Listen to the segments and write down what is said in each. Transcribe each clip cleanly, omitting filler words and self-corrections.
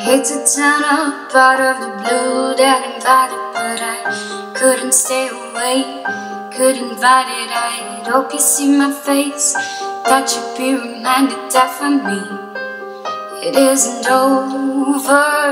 Hate to turn up out of the blue that invited, but I couldn't stay away, couldn't invite it. I hope you see my face, that you'd be reminded that for me it isn't over.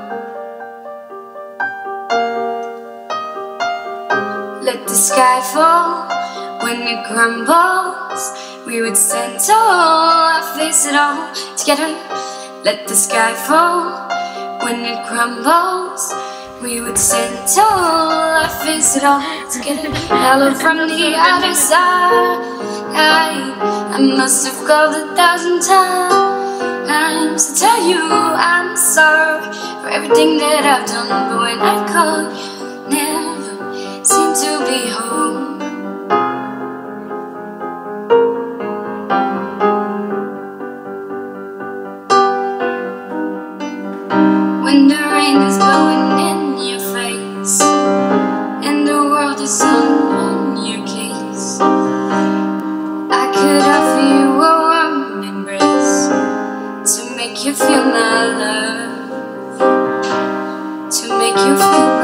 Let the sky fall when it crumbles. We would stand tall, I face it all together. Let the sky fall when it crumbles. We would stand tall, I face it all together. Hello from the other side. I must have called 1,000 times to tell you I'm sorry for everything that I've done, but when I call, you never seem to be home. When the rain is blowing in your face and the world is on your case, I could offer you a warm embrace to make you feel my love, to make you feel